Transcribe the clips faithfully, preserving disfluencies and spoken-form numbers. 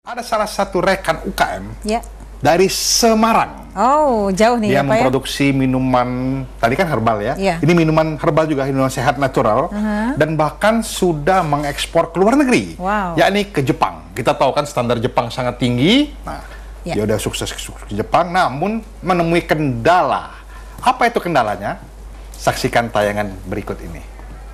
Ada salah satu rekan U K M ya. dari Semarang. Oh, jauh nih Dia ya, Pak, memproduksi ya? minuman, tadi kan herbal ya. ya. Ini minuman herbal juga, minuman sehat natural. Uh-huh. Dan bahkan sudah mengekspor ke luar negeri. Wow. Yakni ke Jepang. Kita tahu kan standar Jepang sangat tinggi. Nah, ya. dia udah sukses ke Jepang, namun menemui kendala. Apa itu kendalanya? Saksikan tayangan berikut ini.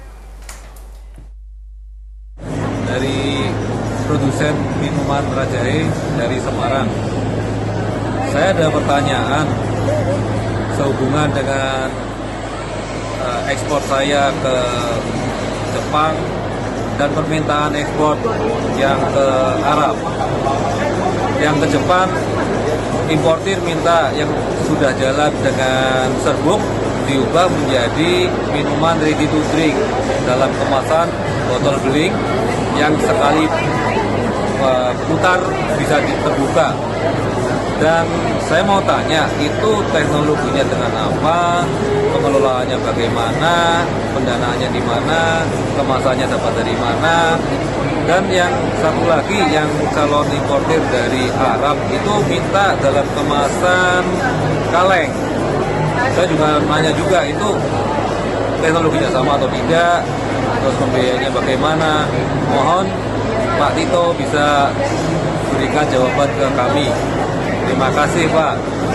Dari produsen minuman Rajae dari Semarang. Saya ada pertanyaan sehubungan dengan uh, ekspor saya ke Jepang dan permintaan ekspor yang ke Arab. Yang ke Jepang, importir minta yang sudah jalan dengan serbuk diubah menjadi minuman ready to drink dalam kemasan botol beling yang sekali uh, putar bisa terbuka. Dan saya mau tanya, itu teknologinya dengan apa, pengelolaannya bagaimana, pendanaannya di mana, kemasannya dapat dari mana, dan yang satu lagi yang calon importir dari Arab itu minta dalam kemasan kaleng. Saya juga nanya juga itu teknologinya sama atau tidak, terus pembiayanya bagaimana. Mohon Pak Tito bisa berikan jawaban ke kami. Terima kasih, Pak.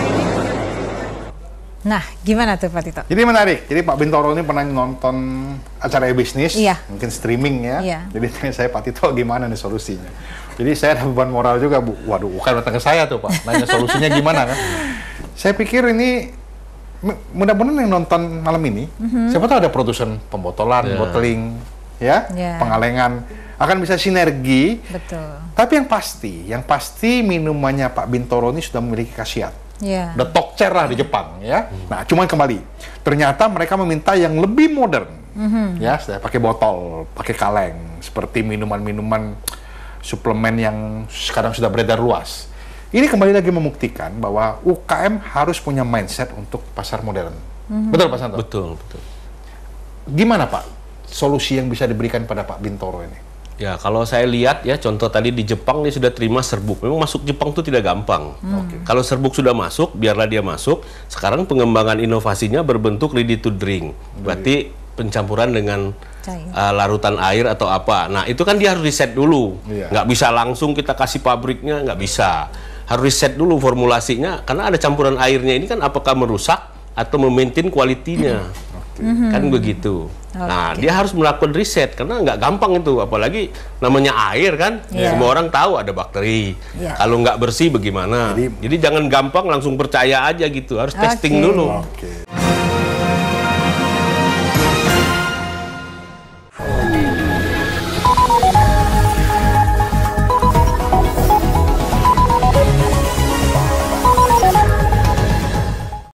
Nah, gimana tuh Pak Tito? Jadi menarik. Jadi Pak Bintoro ini pernah nonton acara e-bisnis, iya. mungkin streaming ya. Iya. Jadi tanya saya, Pak Tito gimana nih solusinya? Jadi saya ada beban moral juga, Bu. Waduh, bukan datang ke saya tuh, Pak. Nanya solusinya gimana kan? Saya pikir ini mudah-mudahan yang nonton malam ini, mm-hmm. siapa tahu ada produsen pembotolan, yeah. bottling, ya, yeah. pengalengan, akan bisa sinergi. Betul. Tapi yang pasti, yang pasti minumannya Pak Bintoro ini sudah memiliki khasiat. Yeah. The top chair lah di Jepang, ya. Hmm. Nah, cuman kembali, ternyata mereka meminta yang lebih modern, mm-hmm. ya, saya pakai botol, pakai kaleng, seperti minuman-minuman suplemen yang sekarang sudah beredar luas. Ini kembali lagi membuktikan bahwa U K M harus punya mindset untuk pasar modern. Mm-hmm. Betul, Pak Santo? Betul, betul. Gimana, Pak, solusi yang bisa diberikan pada Pak Bintoro ini? Ya, kalau saya lihat ya, contoh tadi di Jepang dia sudah terima serbuk. Memang masuk Jepang itu tidak gampang. Hmm. Okay. Kalau serbuk sudah masuk, biarlah dia masuk. Sekarang pengembangan inovasinya berbentuk ready to drink. Berarti pencampuran dengan uh, larutan air atau apa. Nah, itu kan dia harus riset dulu. Yeah. Nggak bisa langsung kita kasih pabriknya, nggak bisa. Harus riset dulu formulasinya, karena ada campuran airnya ini kan apakah merusak atau memaintain kualitinya. Mm-hmm. Kan begitu. Okay. Nah, dia harus melakukan riset karena nggak gampang itu, apalagi namanya air kan, yeah. semua orang tahu ada bakteri. Yeah. Kalau nggak bersih bagaimana? Jadi, Jadi jangan gampang langsung percaya aja gitu, harus okay. testing dulu. Okay.